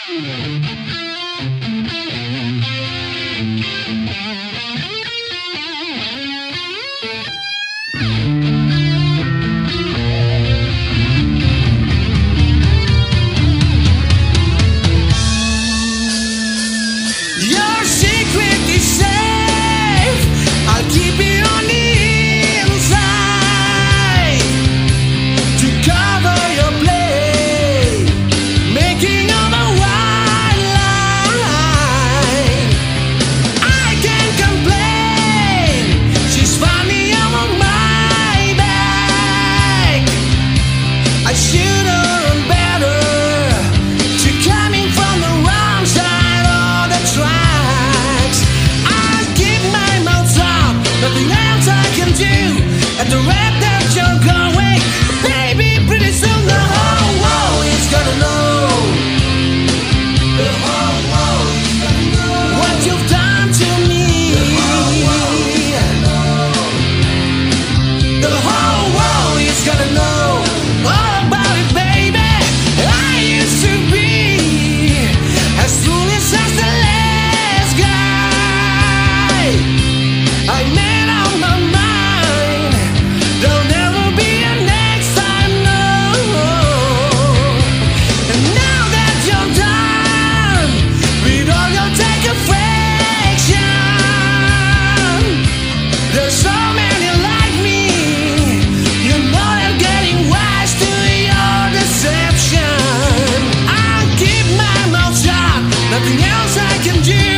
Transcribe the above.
Your secret is safe. I'll keep it on the inside to cover your play, making all the white line. I can't complain. She's finally on my back. I should have known better to coming from the wrong side of the tracks. I'll keep my mouth shut, nothing else I can do. At the rate that you're going, baby, pretty soon the whole world is gonna know. The whole world is gonna know what you've done to me. The whole world is gonna know all about it, baby. I used to be as foolish as the last guy. I made up my mind. There'll never be a next time, no. And now that you're done with all your take affection, there's so many like me. You know they're getting wise to your deception. I'll keep my mouth shut, nothing else I can do.